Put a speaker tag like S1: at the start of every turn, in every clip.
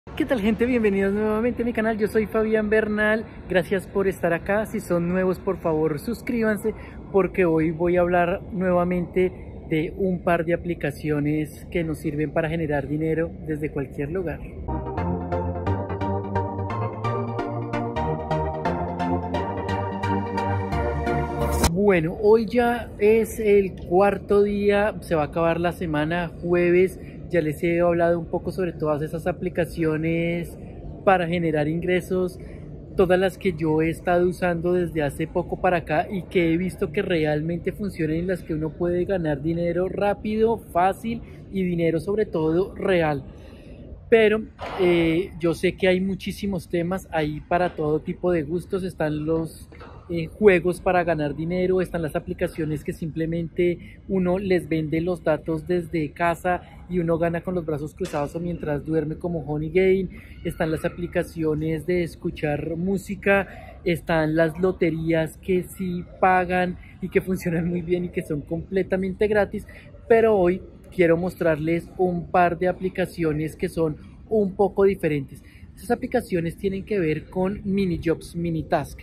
S1: ¿Qué tal, gente? Bienvenidos nuevamente a mi canal. Yo soy Fabián Bernal. Gracias por estar acá. Si son nuevos, por favor suscríbanse, porque hoy voy a hablar nuevamente de un par de aplicaciones que nos sirven para generar dinero desde cualquier lugar. Bueno, hoy ya es el cuarto día, se va a acabar la semana, jueves. Ya les he hablado un poco sobre todas esas aplicaciones para generar ingresos, todas las que yo he estado usando desde hace poco para acá y que he visto que realmente funcionan, en las que uno puede ganar dinero rápido, fácil y dinero sobre todo real. Pero yo sé que hay muchísimos temas ahí para todo tipo de gustos. Están los juegos para ganar dinero, están las aplicaciones que simplemente uno les vende los datos desde casa y uno gana con los brazos cruzados o mientras duerme, como Honey Game. Están las aplicaciones de escuchar música, están las loterías que sí pagan y que funcionan muy bien y que son completamente gratis. Pero hoy quiero mostrarles un par de aplicaciones que son un poco diferentes. Estas aplicaciones tienen que ver con mini jobs, mini task.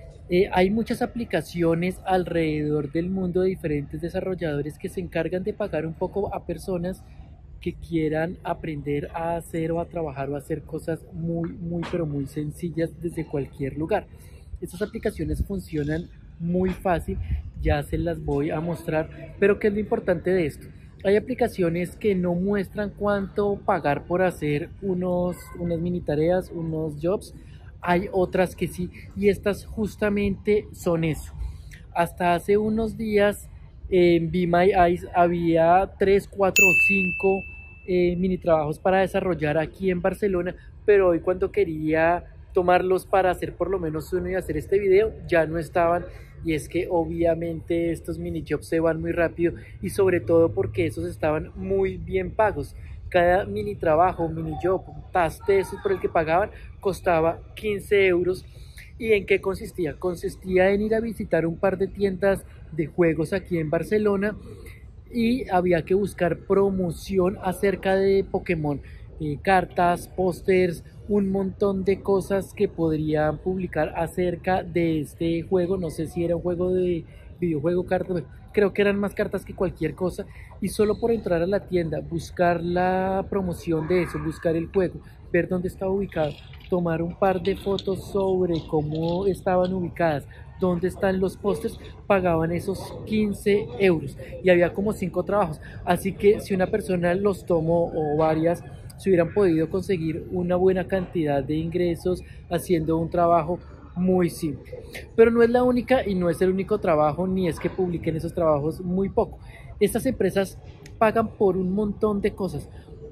S1: Hay muchas aplicaciones alrededor del mundo de diferentes desarrolladores que se encargan de pagar un poco a personas que quieran aprender a hacer o a trabajar o a hacer cosas pero muy sencillas desde cualquier lugar. Estas aplicaciones funcionan muy fácil, ya se las voy a mostrar, pero ¿qué es lo importante de esto? Hay aplicaciones que no muestran cuánto pagar por hacer unas mini tareas, unos jobs. Hay otras que sí, y estas justamente son eso. Hasta hace unos días en Be My Eyes había 3, 4 o 5 mini trabajos para desarrollar aquí en Barcelona, pero hoy, cuando quería tomarlos para hacer por lo menos uno y hacer este video, ya no estaban. Y es que obviamente estos mini jobs se van muy rápido, y sobre todo porque esos estaban muy bien pagos. Cada mini trabajo, mini job, task de esos por el que pagaban costaba 15 euros. ¿Y en qué consistía? Consistía en ir a visitar un par de tiendas de juegos aquí en Barcelona, y había que buscar promoción acerca de Pokémon, cartas, pósters, un montón de cosas que podrían publicar acerca de este juego. No sé si era un juego de videojuego, cartas, creo que eran más cartas que cualquier cosa. Y solo por entrar a la tienda, buscar la promoción de eso, buscar el juego, ver dónde estaba ubicado, tomar un par de fotos sobre cómo estaban ubicadas, dónde están los pósters, pagaban esos 15 euros. Y había como 5 trabajos, así que si una persona los tomó, o varias, se hubieran podido conseguir una buena cantidad de ingresos haciendo un trabajo muy simple. Pero no es la única y no es el único trabajo, ni es que publiquen esos trabajos muy poco. Estas empresas pagan por un montón de cosas.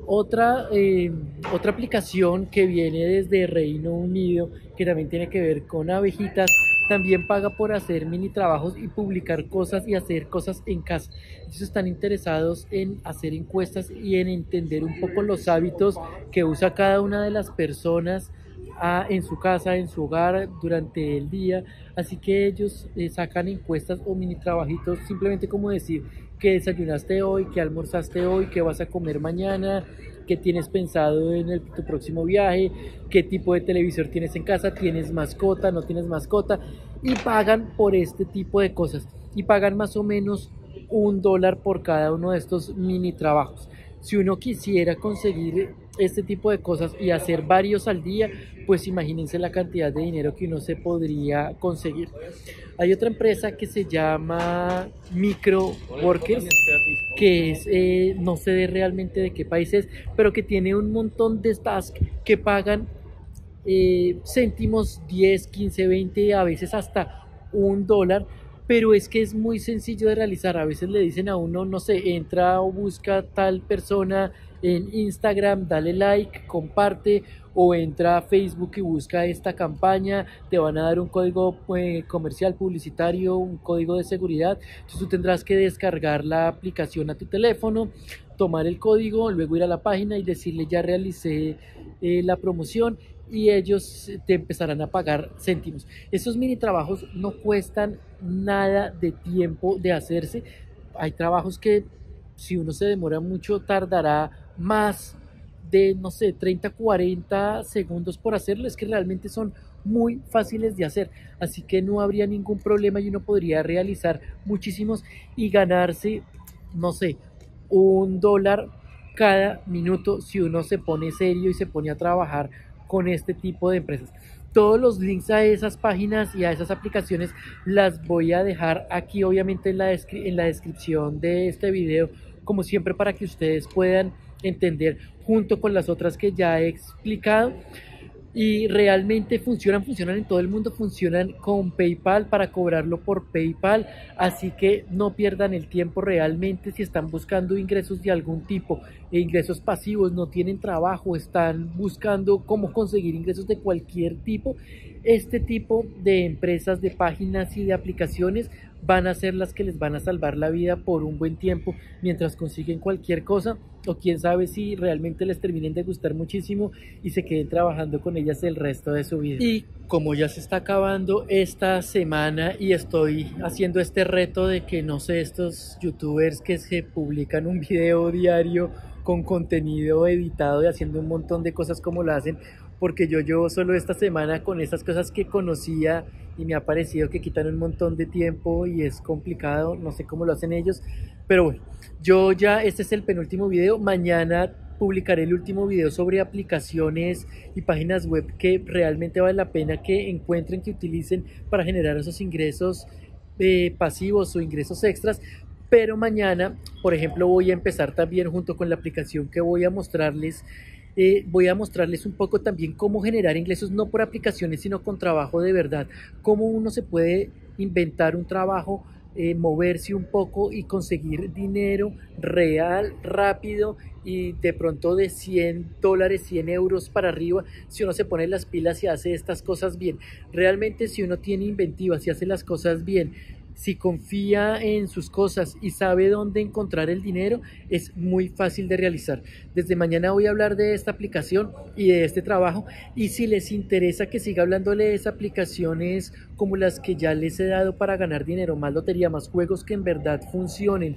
S1: Otra aplicación que viene desde Reino Unido, que también tiene que ver con abejitas, también paga por hacer mini trabajos y publicar cosas y hacer cosas en casa. Ellos están interesados en hacer encuestas y en entender un poco los hábitos que usa cada una de las personas en su casa, en su hogar, durante el día. Así que ellos sacan encuestas o mini trabajitos, simplemente como decir qué desayunaste hoy, qué almorzaste hoy, qué vas a comer mañana, qué tienes pensado en tu próximo viaje, qué tipo de televisor tienes en casa, tienes mascota, no tienes mascota, y pagan por este tipo de cosas. Y pagan más o menos $1 por cada uno de estos mini trabajos. Si uno quisiera conseguir este tipo de cosas y hacer varios al día, pues imagínense la cantidad de dinero que uno se podría conseguir. Hay otra empresa que se llama Micro Workers, que es, no sé realmente de qué país es, pero que tiene un montón de tasks que pagan céntimos, 10, 15, 20, a veces hasta $1. Pero es que es muy sencillo de realizar. A veces le dicen a uno, no sé, entra o busca tal persona en Instagram, dale like, comparte, o entra a Facebook y busca esta campaña, te van a dar un código comercial, publicitario, un código de seguridad. Entonces tú tendrás que descargar la aplicación a tu teléfono, tomar el código, luego ir a la página y decirle ya realicé la promoción, y ellos te empezarán a pagar céntimos. Estos mini trabajos no cuestan nada de tiempo de hacerse. Hay trabajos que, si uno se demora mucho, tardará más de, no sé, 30, 40 segundos por hacerlo, es que realmente son muy fáciles de hacer, así que no habría ningún problema y uno podría realizar muchísimos y ganarse, no sé, $1 cada minuto si uno se pone serio y se pone a trabajar con este tipo de empresas. Todos los links a esas páginas y a esas aplicaciones las voy a dejar aquí obviamente en la descripción de este video, como siempre, para que ustedes puedan entender junto con las otras que ya he explicado. Y realmente funcionan en todo el mundo, funcionan con PayPal para cobrarlo por PayPal, así que no pierdan el tiempo realmente si están buscando ingresos de algún tipo, ingresos pasivos, no tienen trabajo, están buscando cómo conseguir ingresos de cualquier tipo. Este tipo de empresas, de páginas y de aplicaciones van a ser las que les van a salvar la vida por un buen tiempo mientras consiguen cualquier cosa, o quién sabe si realmente les terminen de gustar muchísimo y se queden trabajando con ellas el resto de su vida. Y como ya se está acabando esta semana y estoy haciendo este reto de que, no sé, estos youtubers que se publican un video diario con contenido editado y haciendo un montón de cosas como lo hacen, porque yo llevo solo esta semana con estas cosas que conocía y me ha parecido que quitan un montón de tiempo y es complicado, no sé cómo lo hacen ellos, pero bueno, yo ya, este es el penúltimo video, mañana publicaré el último video sobre aplicaciones y páginas web que realmente vale la pena que encuentren, que utilicen para generar esos ingresos pasivos o ingresos extras. Pero mañana, por ejemplo, voy a empezar también junto con la aplicación que voy a mostrarles un poco también cómo generar ingresos, no por aplicaciones, sino con trabajo de verdad, cómo uno se puede inventar un trabajo, moverse un poco y conseguir dinero real, rápido y de pronto de $100, 100 euros para arriba, si uno se pone las pilas y hace estas cosas bien. Realmente, si uno tiene inventiva, si hace las cosas bien, si confía en sus cosas y sabe dónde encontrar el dinero, es muy fácil de realizar. Desde mañana voy a hablar de esta aplicación y de este trabajo, y si les interesa que siga hablándoles de aplicaciones como las que ya les he dado para ganar dinero, más lotería, más juegos que en verdad funcionen,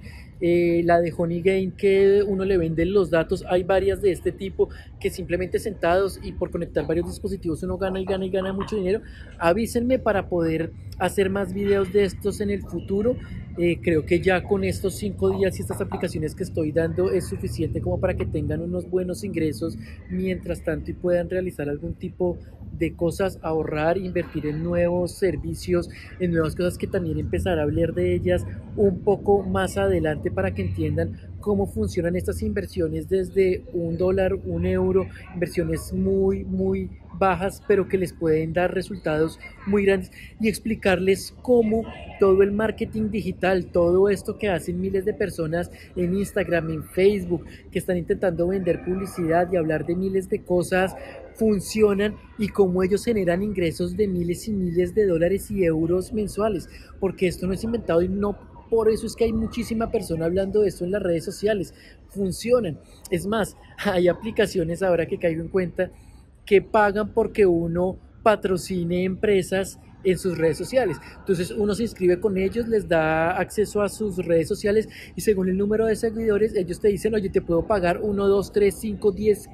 S1: la de Honey Game que uno le vende los datos, hay varias de este tipo que simplemente sentados y por conectar varios dispositivos uno gana y gana y gana mucho dinero. Avísenme para poder hacer más videos de estos en el futuro. Creo que ya con estos 5 días y estas aplicaciones que estoy dando es suficiente como para que tengan unos buenos ingresos mientras tanto y puedan realizar algún tipo de cosas, ahorrar, invertir en nuevos servicios, en nuevas cosas que también empezaré a hablar de ellas un poco más adelante para que entiendan cómo funcionan estas inversiones desde $1, €1, inversiones muy bajas, pero que les pueden dar resultados muy grandes, y explicarles cómo todo el marketing digital, todo esto que hacen miles de personas en Instagram, en Facebook, que están intentando vender publicidad y hablar de miles de cosas, funcionan y cómo ellos generan ingresos de miles y miles de dólares y euros mensuales, porque esto no es inventado y no por eso es que hay muchísima persona hablando de esto en las redes sociales. Funcionan. Es más, hay aplicaciones, ahora que caigo en cuenta, que pagan porque uno patrocine empresas en sus redes sociales. Entonces uno se inscribe con ellos, les da acceso a sus redes sociales y según el número de seguidores ellos te dicen, oye, te puedo pagar 1, 2, 3, 5, 10,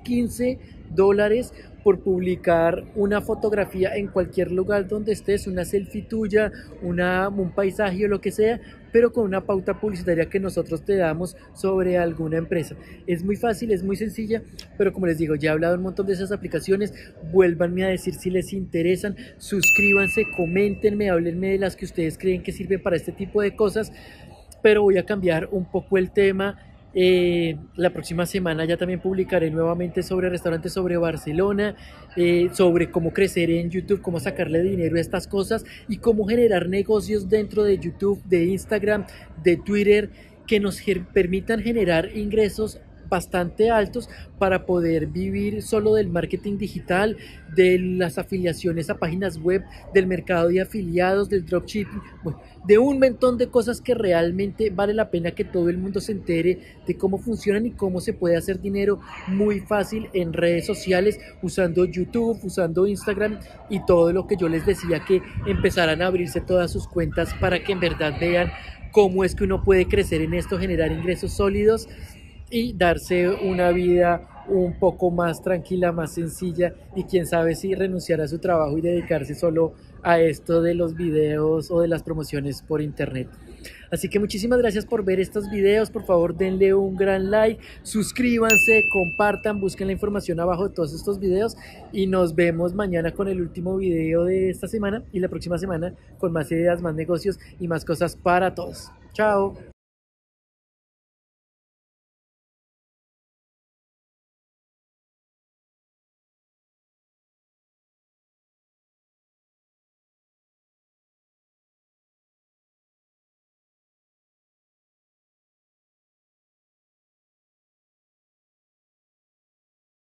S1: $15 por publicar una fotografía en cualquier lugar donde estés, una selfie tuya, un paisaje o lo que sea, pero con una pauta publicitaria que nosotros te damos sobre alguna empresa. Es muy fácil, es muy sencilla, pero como les digo, ya he hablado un montón de esas aplicaciones. Vuélvanme a decir si les interesan, suscríbanse, coméntenme, háblenme de las que ustedes creen que sirven para este tipo de cosas, pero voy a cambiar un poco el tema. La próxima semana ya también publicaré nuevamente sobre restaurantes, sobre Barcelona, sobre cómo crecer en YouTube, cómo sacarle dinero a estas cosas y cómo generar negocios dentro de YouTube, de Instagram, de Twitter, que nos permitan generar ingresos bastante altos para poder vivir solo del marketing digital, de las afiliaciones a páginas web, del mercado de afiliados, del dropshipping, bueno, de un montón de cosas que realmente vale la pena que todo el mundo se entere de cómo funcionan y cómo se puede hacer dinero muy fácil en redes sociales, usando YouTube, usando Instagram y todo lo que yo les decía, que empezaran a abrirse todas sus cuentas para que en verdad vean cómo es que uno puede crecer en esto, generar ingresos sólidos y darse una vida un poco más tranquila, más sencilla y quién sabe si renunciar a su trabajo y dedicarse solo a esto de los videos o de las promociones por internet. Así que muchísimas gracias por ver estos videos, por favor denle un gran like, suscríbanse, compartan, busquen la información abajo de todos estos videos y nos vemos mañana con el último video de esta semana y la próxima semana con más ideas, más negocios y más cosas para todos. Chao.